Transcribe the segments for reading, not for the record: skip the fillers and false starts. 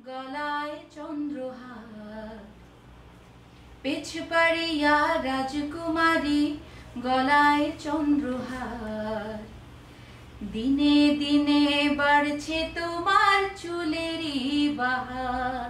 গলায় চন্দ্রহার, পেছ পাড়িয়া রাজকুমারী গলায় চন্দ্রহার। দিনে দিনে বাড়ছে তোমার চুলেরই বাহার,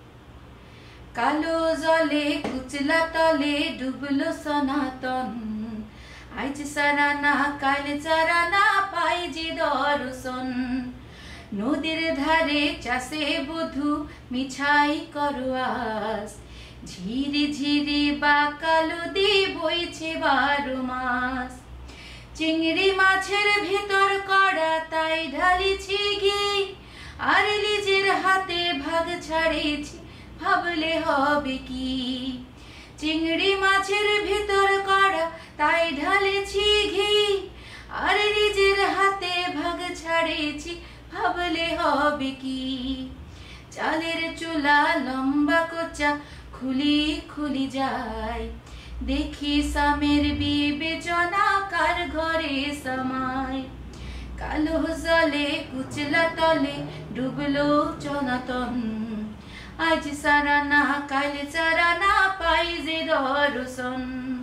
কালো জলে কুচলা তলে ডুবলো সনাতন। আজ সারানা কাল চারানা পাই যে দর্শন, নদীর ধারে চাষে বধূ মিছাই করো আস। ঝিরি ঝিরি বা কালো দি বইছে 12 মাস। চিংড়ি মাছের ভেতর কড়া তাই ঢালিছি ঘি, আর লিজের হাতে ভাগ ছাড়েছি ভাবলে হবে কি। চিংড়ি মাছের ভেতর কড়া তাই ঢালেছি ঘি, আর নিজের হাতে ভাগ ছাড়েছি ভাবলে হবে কি। চালের চুলা লম্বা কোচা খুলি খুলি যায়, দেখি সামের বিবেচনা কার ঘরে সমায়। কালো জলে কুচলা তলে ডুবলো সনাতন, আজ সারানা কাল চারানা পাই যে দর্শন।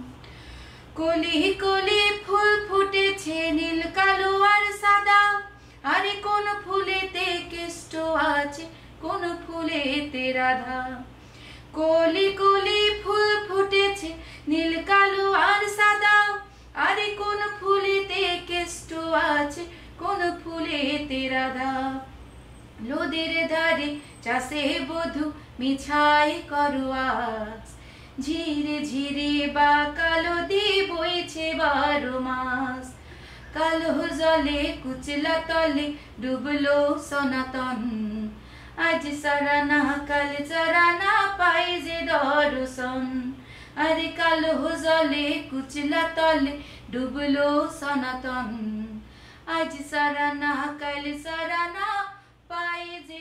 কলি কলি ফুল ফুটেছে নীল কালো আর সাদা, আরে কোন ফুলেতে কেষ্ট আছে কোন ফুলেতে রাধা। কলি কলি ফুল ফুটেছে নীল কালো আর সাদা, আরে কোন ফুলেতে কেষ্ট আছে কোন ফুলেতে রাধা। নদীর ধারে চাষে বধূ মিছাই করো আস, ঝিরে ঝিরে বা কালো দি বইছে 12 মাস। কালো জলে কুচলা তলে ডুবলো সনাতন, আজ সারানা কাল চারানা পাই যে দর্শন। আরে কালো জলে কুচলা তলে ডুবলো সনাতন, আজ সারানা কাল চারানা पाए जे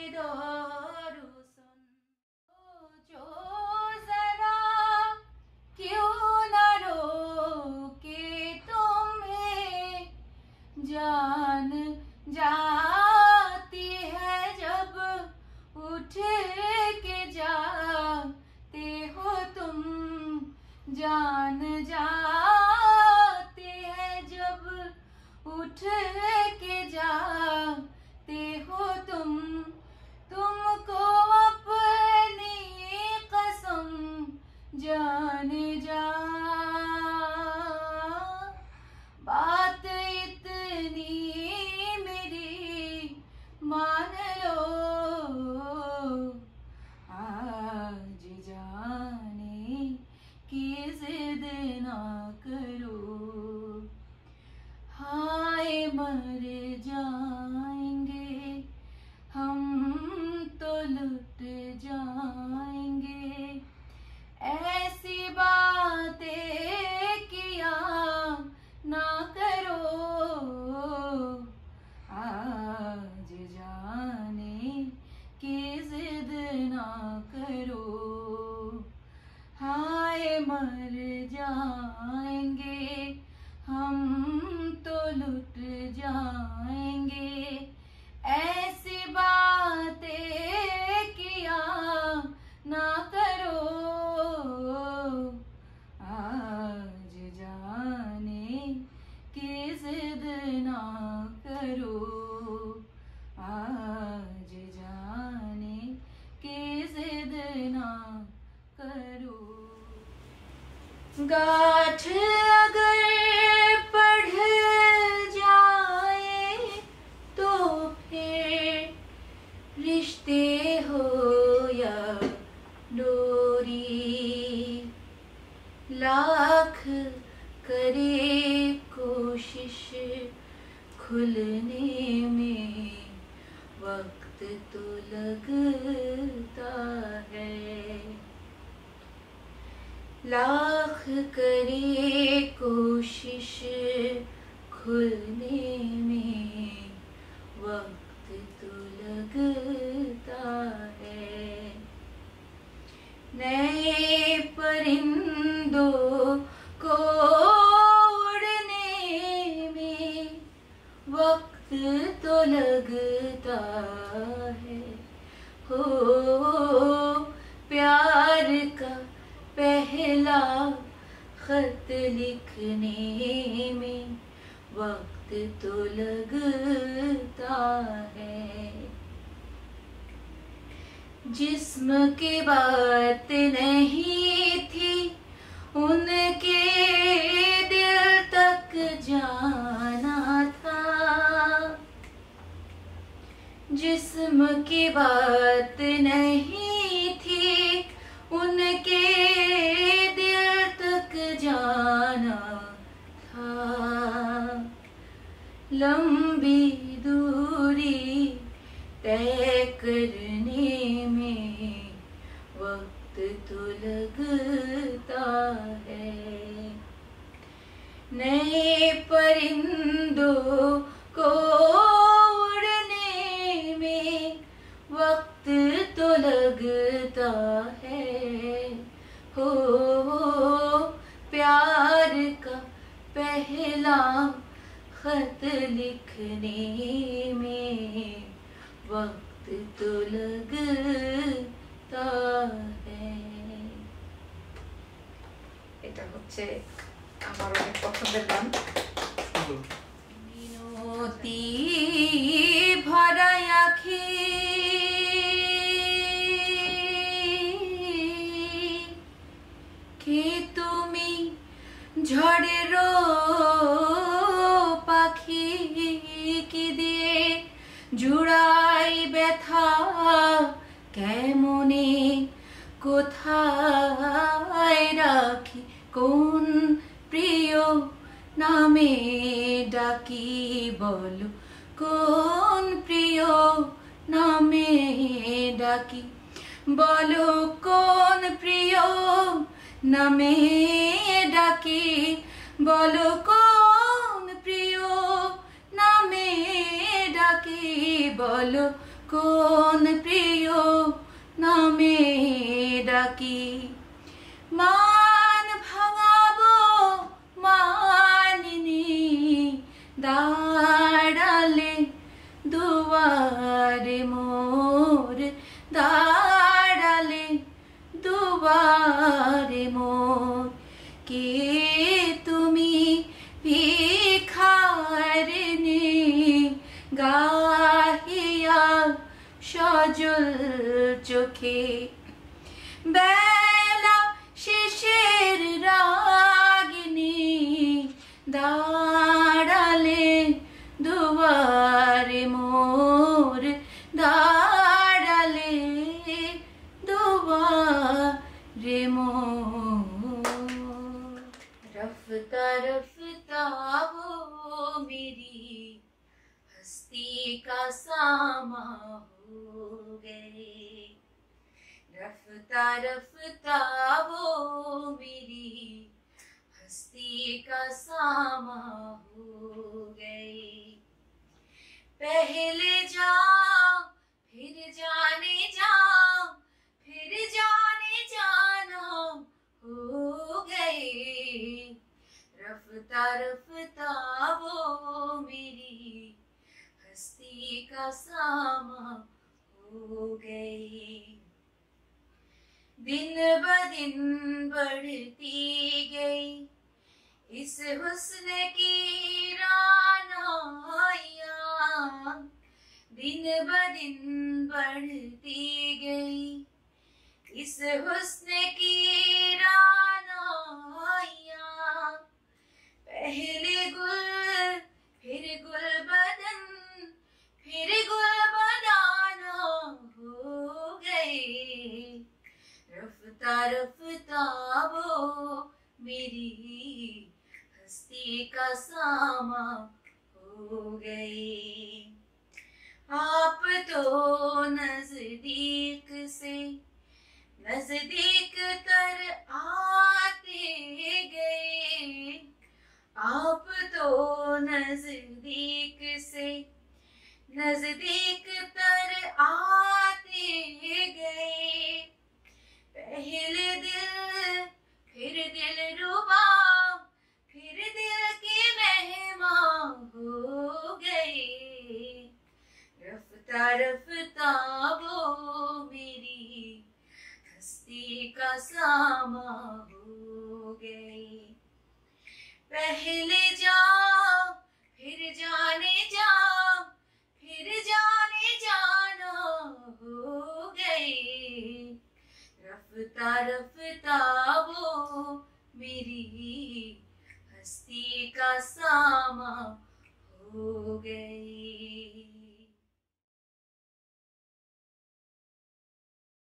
दर्शन। जो जरा क्यों न रोके तुम्हें, जान जाती है जब उठ के जाते हो तुम। जान जाती है जब उठ के जाते हो तुम। तुमको अपनी कसम जाने जा, बात इतनी मेरी मान लो। आज जाने की जिद ना करो, हाय मर जाएंगे हम तो लुट जाएंगे। ऐसी बातें किया ना करो, आज जाने की जिद ना करो। हाय मर जाएंगे हम तो लुट जाएंगे। ऐसी बातें किया ना करो, आज जाने की जिद ना करो। आज जाने की जिद ना करो। गाठ अगर पढ़ जाए तो फिर रिश्ते हो या डोरी, लाख करे कोशिश खुलने में वक्त तो लगता है। लाख करे कोशिश खुलने में वक्त तो लगता है। नए परिंदों को उड़ने में वक्त तो लगता है। हो प्यार का पहला खत लिखने में वक्त तो लगता है। जिस्म की बात नहीं थी उनके दिल तक जाना था। जिस्म की बात नहीं थी उनके दिल तक जाना था। लंबी दूरी तय करने में वक्त तो लगता है। नए परिंदों को उड़ने में वक्त तो लगता है। हो प्यार का पहला खत लिखने में वक्त तो लगता है। এটা হচ্ছে আমার অনেক পছন্দের গান। মিনতি ভরা আঁখি কে তুমি ঝড়েরও পাখি কি দিয়ে জুড়াই ব্যথা কেমনে কোথায় রাখি কোন প্রিয় নামে ডাকি বলো কোন প্রিয় নামে ডাকি বলো কোন প্রিয় নামে ডাকি বলো কোন প্রিয় নামে ডাকি বলো কোন প্রিয় নামে ডাকি। মান ভাঙাবো মানিনি দাঁড়ালে দুয়ারে মোর দাঁড়ালে দুয়ারে মোর কে তুমি ভিখারিনী গাহিয়া সজল চোখে বেলা শেষের রাগিনী দাঁড়ালে দুয়ারে মোর দাঁড়ালে দুয়ারে মোর। रफ्ता रफ्ता वो मेरी हस्ती का सामा हो गए। रफ्ता रफ्ता वो मेरी हस्ती का सामा हो गए। पहले जाओ फिर जाने जाओ फिर जाने जाना हो गए। रफ्ता रफ्ता वो मेरी हस्ती का सामा हो गई। दिन ब दिन बढ़ती गई इस हुस्न की रानाइयाँ। दिन ब दिन बढ़ती गई इस हुस्न की रानाइयाँ। पहले गुल फिर गुल बदन फिर गुल बनाना हो गए। रफ्ता रफ्ता वो मेरी हस्ती का सामा हो गई। आप तो नजदीक से नजदीक तर आते गए। आप तो नजदीक से नजदीक तर आते गए। पहले दिल फिर दिल रुबा फिर दिल की मेहमा हो गए। रफ्ता रफ्ता वो का सामा हो गई। पहले जाओ फिर जाने जाओ, फिर जाने जाना हो गई। रफ्ता रफ्ता वो मेरी हस्ती का सामा हो गई।